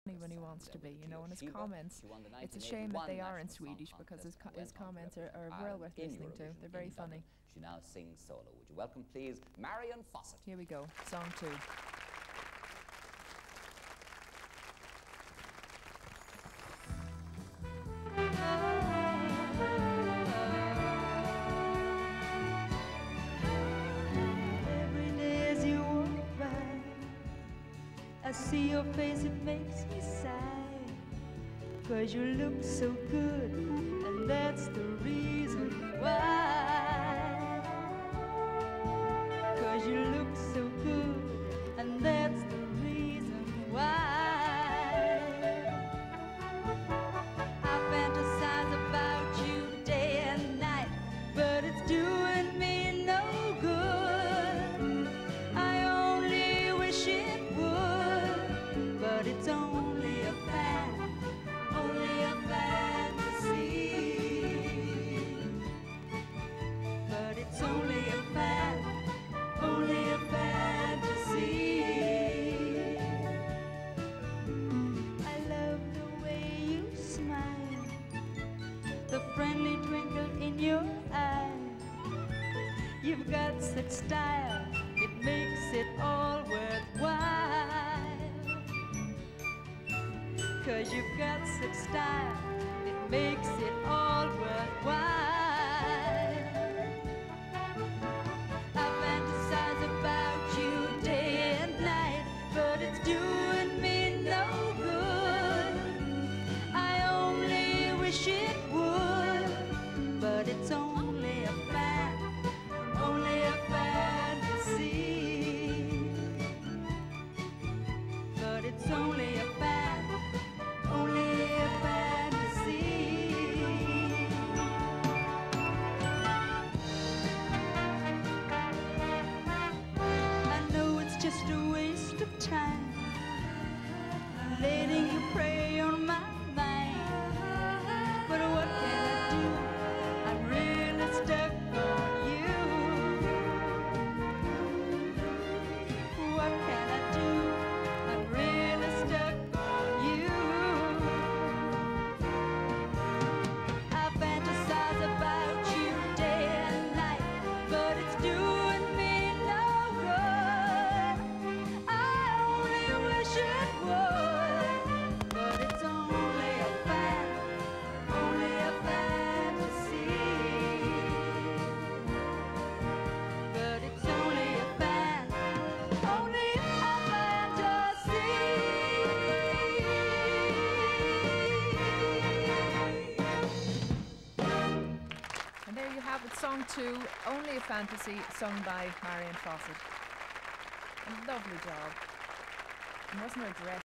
when he wants to be, you know, and his comments, it's a shame that they are in Swedish because his comments are well worth listening to. They're very funny. She now sings solo. Would you welcome, please, Marion Fawcett? Here we go, song 2. Every day as you walk by, I see your face, it makes me sigh. 'Cause you look so good, and that's the reason why. 'Cause you look so good, and that's the reason why. I fantasize about you day and night, but it's doing me no good. I only wish it would, but it's only a fantasy. But it's only a fantasy. I love the way you smile, the friendly twinkle in your eye. You've got such style, it makes it all worthwhile. 'Cause you've got such style, it makes it all worthwhile. I fantasize about you day and night, but it's doing me no good. I only wish it would, but it's only a fantasy. But it's only a fantasy. I know it's just a waste of time, letting you prey on my mind. But what can I do? I'm really stuck on you. What can I do? I'm really stuck on you. I fantasize about you day and night, but it's doing me no good. I only wish it would, but it's only a fantasy. But it's only a fantasy. And there you have it, song 2, Only a Fantasy, sung by Marion Fawcett. A lovely job. And wasn't her dress